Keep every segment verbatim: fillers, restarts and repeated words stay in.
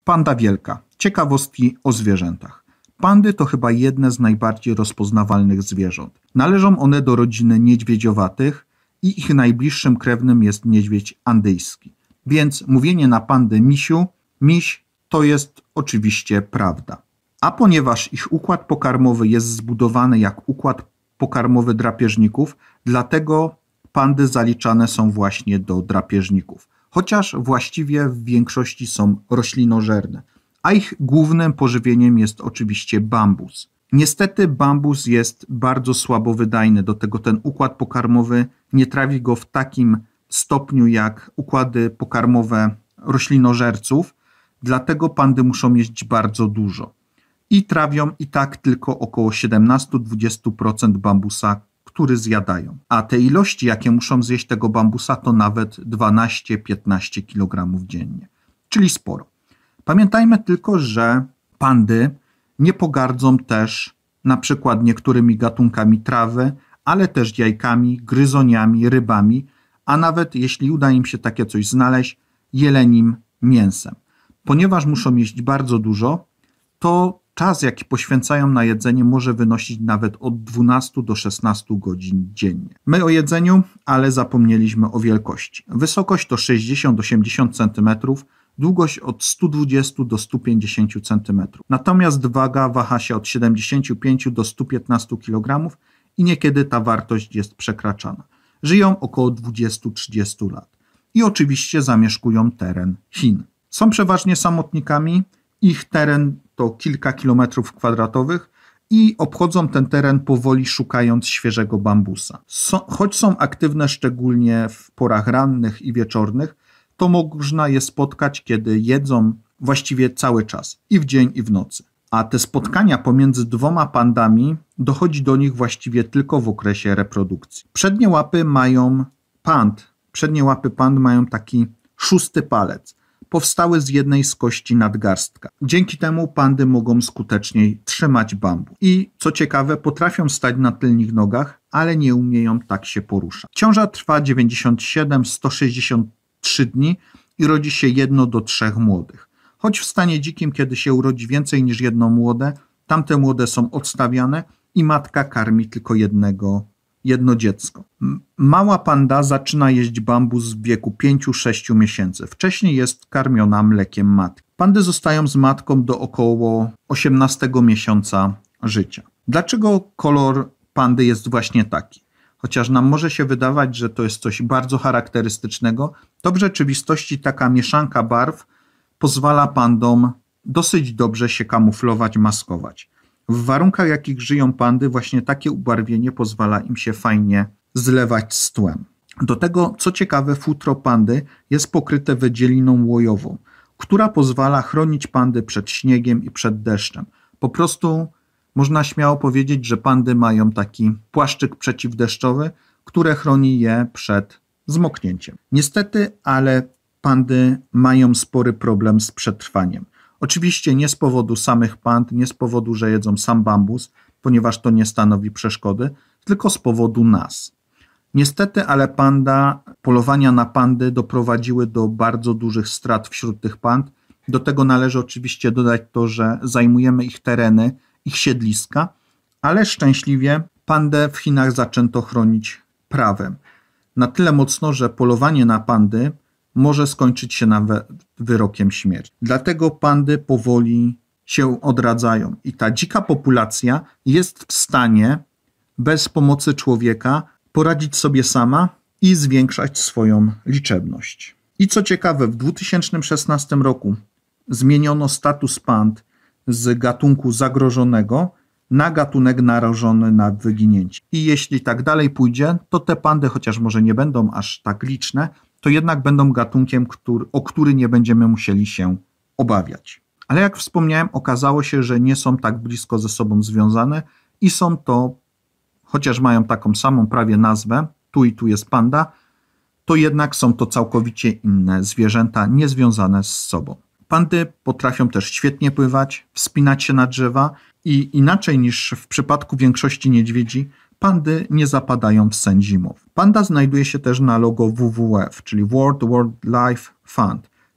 Panda wielka. Ciekawostki o zwierzętach. Pandy to chyba jedne z najbardziej rozpoznawalnych zwierząt. Należą one do rodziny niedźwiedziowatych i ich najbliższym krewnym jest niedźwiedź andyjski. Więc mówienie na pandy misiu, miś to jest oczywiście prawda. A ponieważ ich układ pokarmowy jest zbudowany jak układ pokarmowy drapieżników, dlatego pandy zaliczane są właśnie do drapieżników. Chociaż właściwie w większości są roślinożerne, a ich głównym pożywieniem jest oczywiście bambus. Niestety bambus jest bardzo słabowydajny, do tego ten układ pokarmowy nie trawi go w takim stopniu jak układy pokarmowe roślinożerców, dlatego pandy muszą jeść bardzo dużo. I trawią i tak tylko około siedemnaście do dwudziestu procent bambusa, który zjadają. A te ilości, jakie muszą zjeść tego bambusa, to nawet dwanaście do piętnastu kilogramów dziennie, czyli sporo. Pamiętajmy tylko, że pandy nie pogardzą też na przykład niektórymi gatunkami trawy, ale też jajkami, gryzoniami, rybami, a nawet jeśli uda im się takie coś znaleźć, jelenim mięsem. Ponieważ muszą jeść bardzo dużo, to czas, jaki poświęcają na jedzenie, może wynosić nawet od dwunastu do szesnastu godzin dziennie. My o jedzeniu, ale zapomnieliśmy o wielkości. Wysokość to sześćdziesiąt do osiemdziesięciu centymetrów, długość od stu dwudziestu do stu pięćdziesięciu centymetrów. Natomiast waga waha się od siedemdziesięciu pięciu do stu piętnastu kilogramów i niekiedy ta wartość jest przekraczana. Żyją około dwudziestu do trzydziestu lat i oczywiście zamieszkują teren Chin. Są przeważnie samotnikami, ich teren to kilka kilometrów kwadratowych i obchodzą ten teren powoli szukając świeżego bambusa. So, choć są aktywne szczególnie w porach rannych i wieczornych, to można je spotkać, kiedy jedzą właściwie cały czas, i w dzień, i w nocy. A te spotkania pomiędzy dwoma pandami dochodzi do nich właściwie tylko w okresie reprodukcji. Przednie łapy mają pand, przednie łapy pand mają taki szósty palec, powstały z jednej z kości nadgarstka. Dzięki temu pandy mogą skuteczniej trzymać bambus. I co ciekawe, potrafią stać na tylnych nogach, ale nie umieją tak się poruszać. Ciąża trwa dziewięćdziesiąt siedem do stu sześćdziesięciu trzech dni i rodzi się jedno do trzech młodych. Choć w stanie dzikim, kiedy się urodzi więcej niż jedno młode, tamte młode są odstawiane i matka karmi tylko jednego, jedno dziecko. Mała panda zaczyna jeść bambus w wieku pięciu do sześciu miesięcy. Wcześniej jest karmiona mlekiem matki. Pandy zostają z matką do około osiemnastego miesiąca życia. Dlaczego kolor pandy jest właśnie taki? Chociaż nam może się wydawać, że to jest coś bardzo charakterystycznego, to w rzeczywistości taka mieszanka barw pozwala pandom dosyć dobrze się kamuflować, maskować. W warunkach, w jakich żyją pandy, właśnie takie ubarwienie pozwala im się fajnie zlewać z tłem. Do tego, co ciekawe, futro pandy jest pokryte wydzieliną łojową, która pozwala chronić pandy przed śniegiem i przed deszczem. Po prostu można śmiało powiedzieć, że pandy mają taki płaszczyk przeciwdeszczowy, który chroni je przed zmoknięciem. Niestety, ale pandy mają spory problem z przetrwaniem. Oczywiście nie z powodu samych pand, nie z powodu, że jedzą sam bambus, ponieważ to nie stanowi przeszkody, tylko z powodu nas. Niestety, ale panda, polowania na pandy doprowadziły do bardzo dużych strat wśród tych pand. Do tego należy oczywiście dodać to, że zajmujemy ich tereny, ich siedliska, ale szczęśliwie pandę w Chinach zaczęto chronić prawem. Na tyle mocno, że polowanie na pandy może skończyć się nawet wyrokiem śmierci. Dlatego pandy powoli się odradzają i ta dzika populacja jest w stanie bez pomocy człowieka poradzić sobie sama i zwiększać swoją liczebność. I co ciekawe, w dwa tysiące szesnastym roku zmieniono status pand z gatunku zagrożonego na gatunek narażony na wyginięcie. I jeśli tak dalej pójdzie, to te pandy, chociaż może nie będą aż tak liczne, to jednak będą gatunkiem, który, o który nie będziemy musieli się obawiać. Ale jak wspomniałem, okazało się, że nie są tak blisko ze sobą związane i są to, chociaż mają taką samą prawie nazwę, tu i tu jest panda, to jednak są to całkowicie inne zwierzęta niezwiązane z sobą. Pandy potrafią też świetnie pływać, wspinać się na drzewa i inaczej niż w przypadku większości niedźwiedzi, pandy nie zapadają w sen zimowy. Panda znajduje się też na logo W W F, czyli World Wildlife Fund,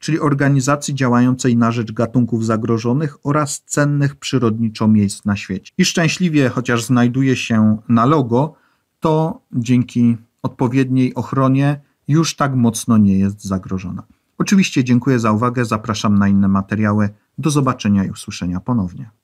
czyli organizacji działającej na rzecz gatunków zagrożonych oraz cennych przyrodniczo miejsc na świecie. I szczęśliwie, chociaż znajduje się na logo, to dzięki odpowiedniej ochronie już tak mocno nie jest zagrożona. Oczywiście dziękuję za uwagę, zapraszam na inne materiały. Do zobaczenia i usłyszenia ponownie.